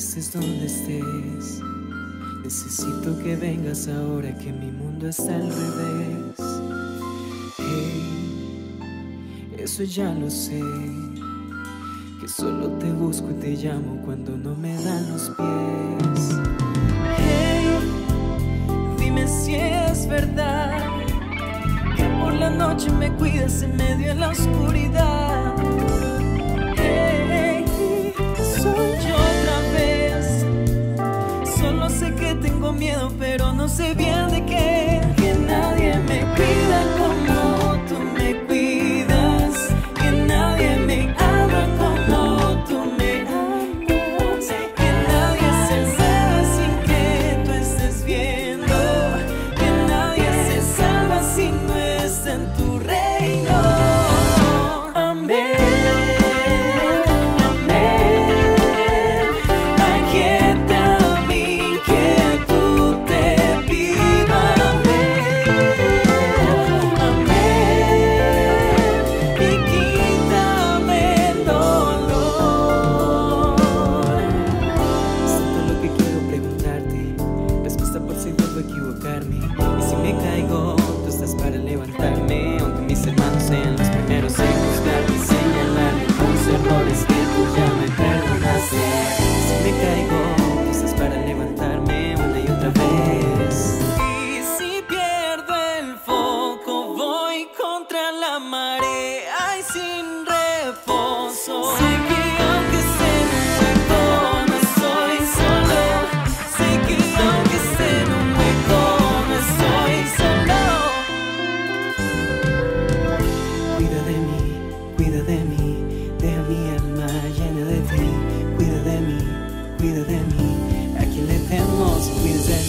estés donde estés. Necesito que vengas ahora que mi mundo está al revés. Hey, eso ya lo sé, que solo te busco y te llamo cuando no me dan los pies. Hey, dime si es verdad que por la noche me cuidas en medio de la oscuridad. Hey, soy yo otra vez. Solo sé que tengo miedo, pero no sé bien de qué. Que nadie me cuida como tú me cuidas, que nadie me ama como tú me amas, que nadie se salva sin que tú estés viendo, que nadie se salva si no está en tu reino. Amén. Y si me caigo, tú estás para levantarme. Aunque mis hermanos sean los primeros en juzgarme y señalarme los errores que tú ya me perdonaste. Y si me caigo, tú estás para levantarme una y otra vez. Y si pierdo el foco, voy contra la marea y sin reposo. Sé que aunque esté en un hueco, no estoy solo. Sé que aunque esté en un hueco, no estoy solo. Cuida de mí, deja mi alma llena de ti. Cuida de mí, a quien le temo, si cuidas de